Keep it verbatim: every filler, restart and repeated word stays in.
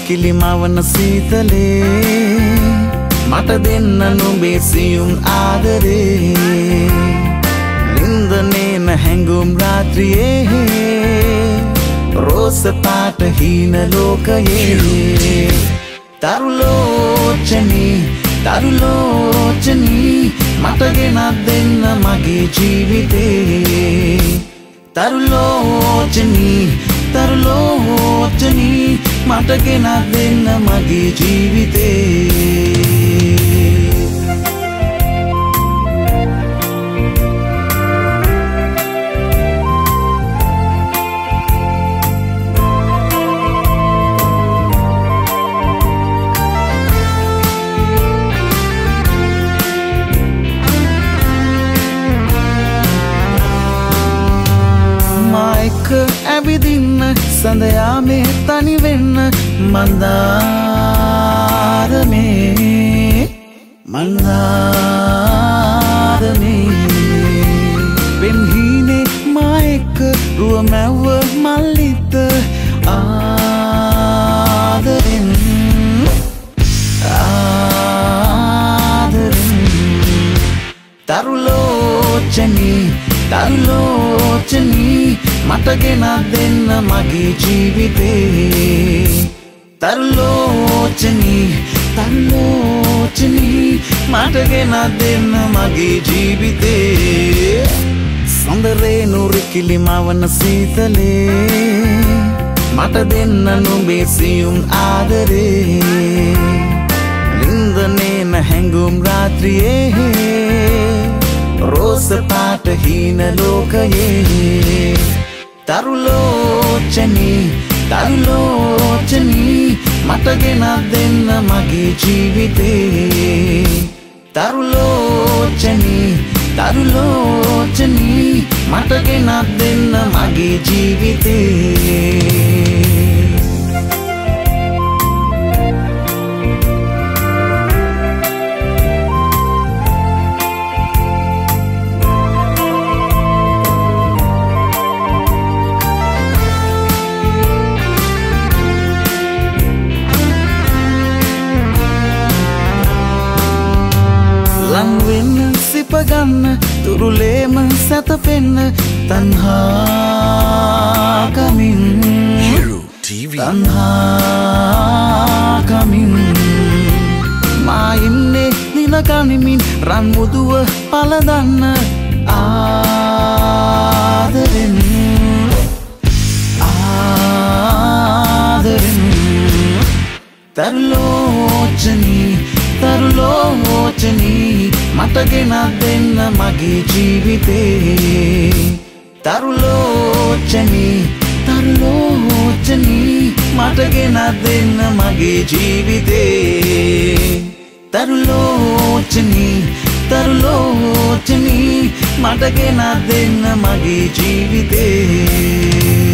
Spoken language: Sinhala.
නුරුකිලිමවන සීතලේ මට දෙන්න නුඹේ සියුම් ආදරේ ලින්දනේන හැඟුම් රාත්‍රියේ රෝස පාට හීන ලෝකයේ තරුලෝචනී තරුලෝචනී මට ගෙනත් දෙන්න මගේ ජීවිතේ තරුලෝචනී තරුලෝචනී මට ගෙනත් දෙන්න මගේ ජීවිතේ ඇවිදින්න සඳයාමේ තනි වෙන්න මන්දාරමේ මන්දාරමේ පෙන්හීනේ මා එක්ක රුව මැව්ව මල්ලිත ආදරෙන් ආදරෙන් තරුලෝචනී තරුලෝචනී මට ගෙනත් දෙන්න මගේ ජීවිතේ තරුලෝචනී තරුලෝචනී මට ගෙනත් දෙන්න මගේ ජීවිතේ සොඳරේ නුරුකිලිමවන සීතලේ මට දෙන්න නුඹේ සියුම් ආදරේ ලින්දනේන හැඟුම් රාත්‍රියේ රෝස පාට හීන ලෝකයේ තරුලෝචනී තරුලෝචනී මට ගෙනත් දෙන්න මගේ ජීවිතේ තරුලෝචනී තරුලෝචනී මට ගෙනත් දෙන්න මගේ ජීවිතේ ලංවෙන්න සිපගන්න තුරුලේම සැතපෙන්න තන්හාකමින් තන්හාකමින් මා ඉන්නේ නිලකනිමින් රන්මුදුව පලදන්න ආදරෙන් ආදරෙන් තරුලෝචනී තරුලෝචනී මට ගෙනත් දෙන්න මගේ ජීවිතේ තරුලෝචනී තරුලෝචනී මට ගෙනත් දෙන්න මගේ ජීවිතේ තරුලෝචනී තරුලෝචනී මට ගෙනත් දෙන්න මගේ ජීවිතේ